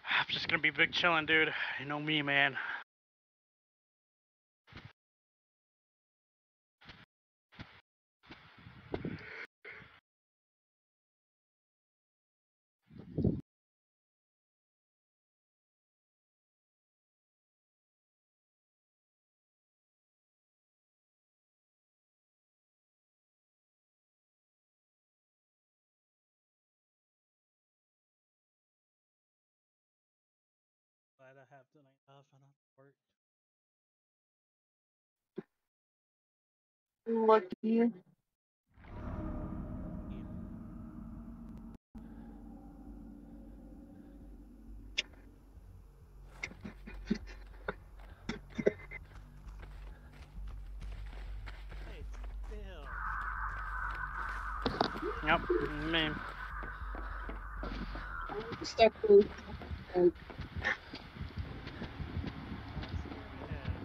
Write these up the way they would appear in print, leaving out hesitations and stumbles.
I'm just gonna be big chillin', dude. You know me, man. Glad I have tonight off and not work. Lucky. Yeah. Hey, still. Yep, me. Stuck with Scare ahead.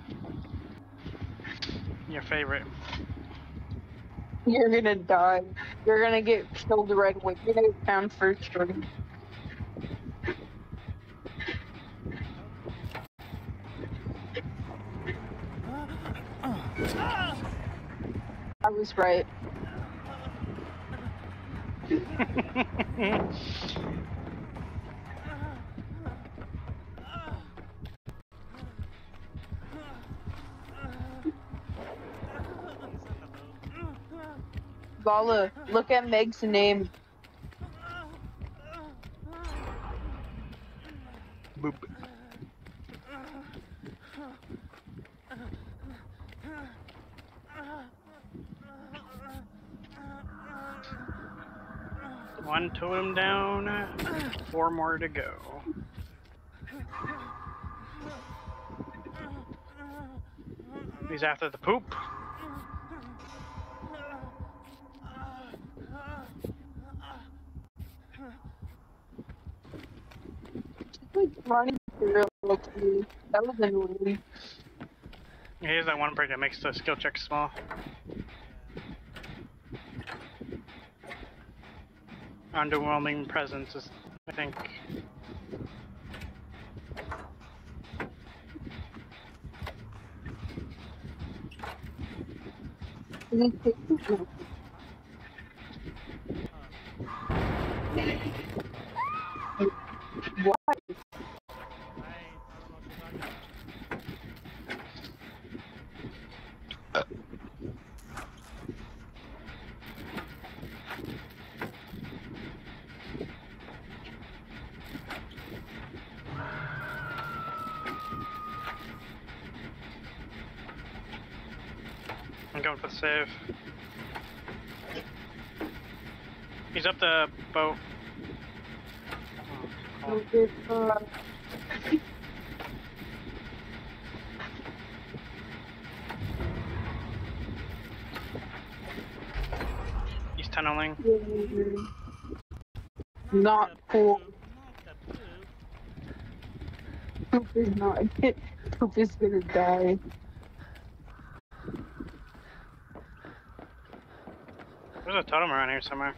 Your favorite. You're gonna die. You're gonna get killed right away. You're gonna get found first, Jordan. Nope. I was right. He said hello. Vala, look at Meg's name. Boop. One totem down, 4 more to go. He's after the poop. Like running real quickly. That was annoying. Here's that one break that makes the skill check small. Underwhelming presence is, I think. What? I don't know what you're talking about. I'm going for the save. He's up the boat. Oh, cool. He's tunneling. Not cool. Not the poop. Poop is not. Poop is gonna die. There's a totem around here somewhere.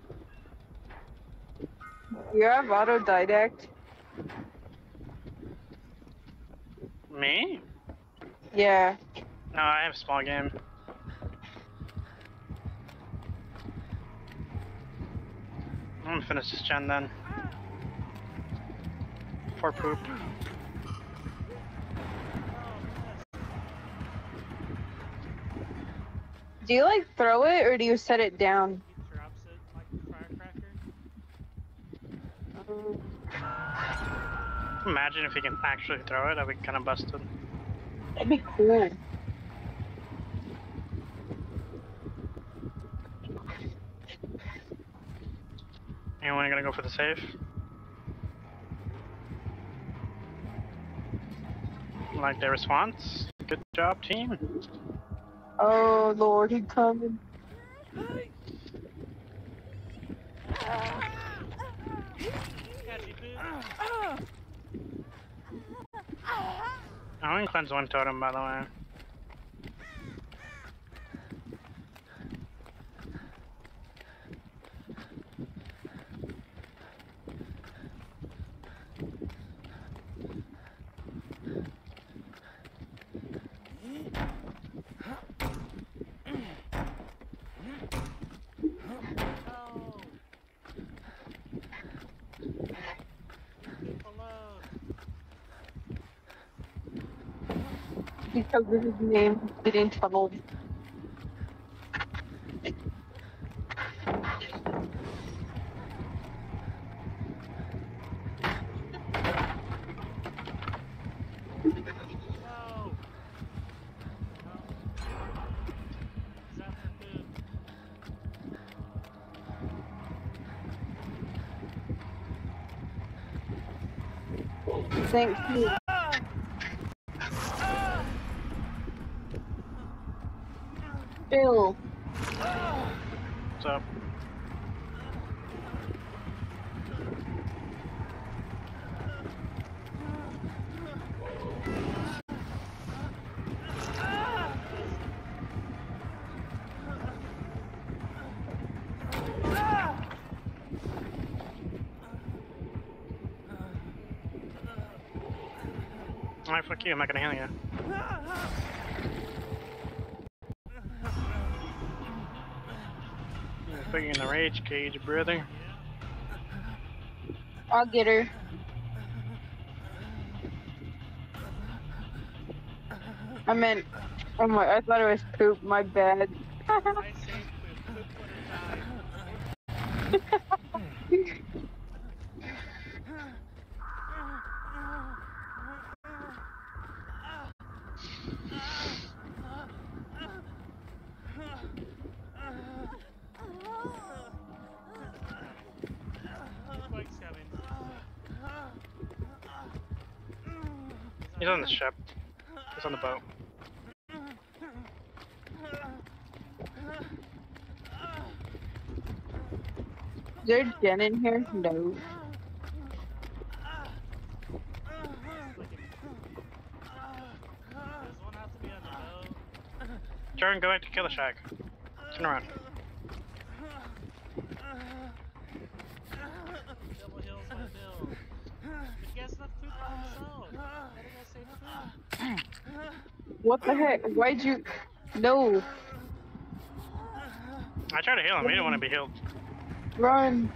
You have autodidact? Me? Yeah. No, I have small game. I'm gonna finish this gen then. For poop. Oh, miss. Do you like throw it or do you set it down? He drops it like a firecracker. Imagine if he can actually throw it, I'd be kind of busted. That'd be cool. Anyone gonna go for the save? Like their response? Good job, team. Oh Lord, he coming. Catchy poop. I only cleanse one totem, by the way. because of his name getting tunneled. Whoa! He's after food. Thank you. Bill. What's up? Alright, fuck you, I'm not gonna heal you. You're fucking in the rage cage, brother. I'll get her. I meant, oh my, I thought it was poop, my bad. I saved food. Food would have died. Spike's coming. He's on the ship. He's on the boat. Is there Jen in here? No. Does one have to be on the boat? Jordan, go back to Killer Shack. Turn around. Double heals my bill. But he has enough food by himself. Why did I say food? What the heck? Why'd you? No. I tried to heal him, he didn't want to be healed. Run.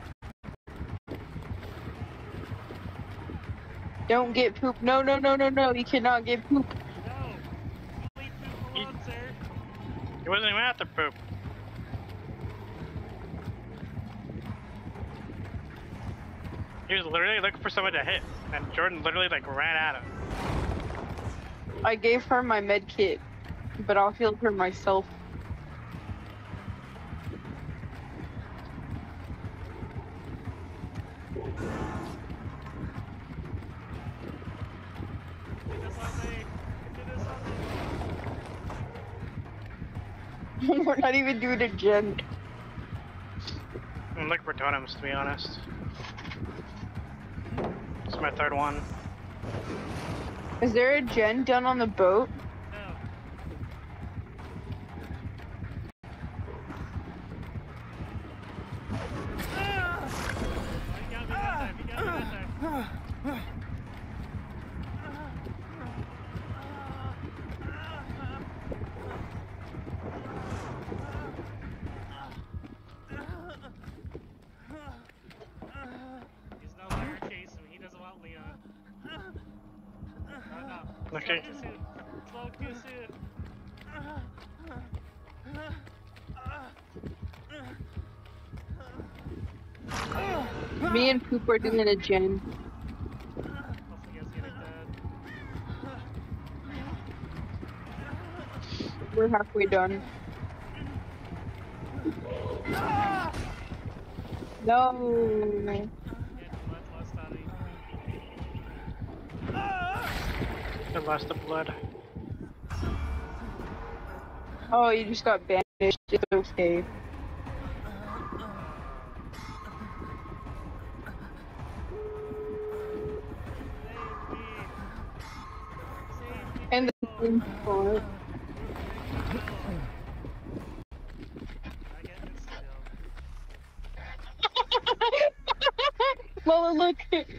Don't get poop. No, no, no, no, no. You cannot get poop. No! Leave food alone, sir. He wasn't even after poop. He was literally looking for someone to hit, and Jordan literally like ran at him. I gave her my med kit, but I'll heal her myself. Do this on me. Do this on me. We're not even doing a gen. I'm looking for totems, to be honest. This is my third one. Is there a gen done on the boat? No. He got me that time. He got me that time. He's no longer chasing me. He doesn't want Leon. Oh no. Okay. Spoke too soon. Spoke too soon. Me and Poop are doing a gen. Hopefully you guys get it done. We're halfway done. No. Yeah, blood lost on me. I lost the blood. Oh, you just got bandaged. It's okay. And the same spot. I get this still. Lola, look.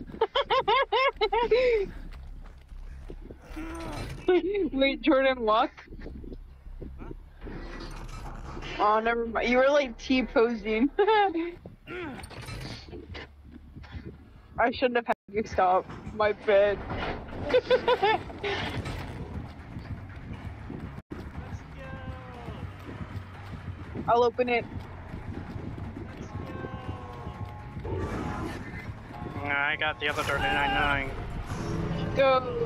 Wait, Jordan, walk. Oh, never mind. You were like T-posing. I shouldn't have had you stop. My bad. I'll open it. I got the other door to 99. Go.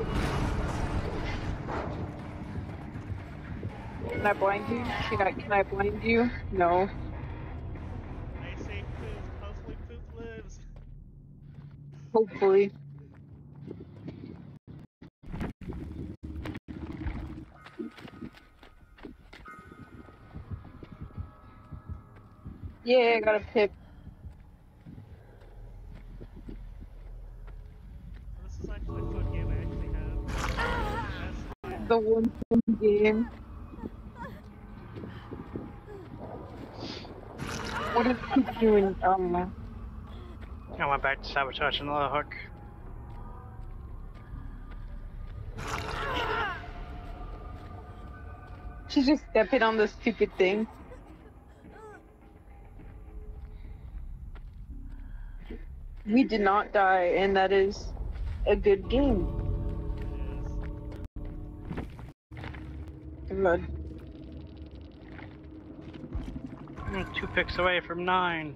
Can I blind you? Can I blind you? No. I say Poop. Hopefully Poop lives. Hopefully. Yeah, I got a pip. This is actually a fun game I actually have. The one fun game. What is he doing? I went back to sabotage another hook. She's just stepping on the stupid thing. We did not die, and that is a good game. Good. I'm 2 picks away from 9.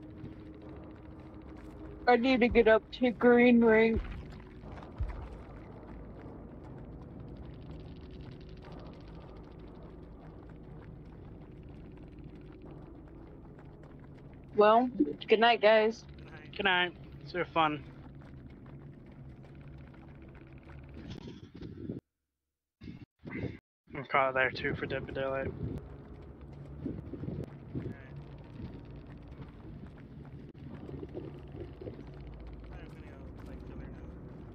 I need to get up to green ring. Well, good night, guys. Good night. It's your fun. I'm caught there too for Dead by Daylight.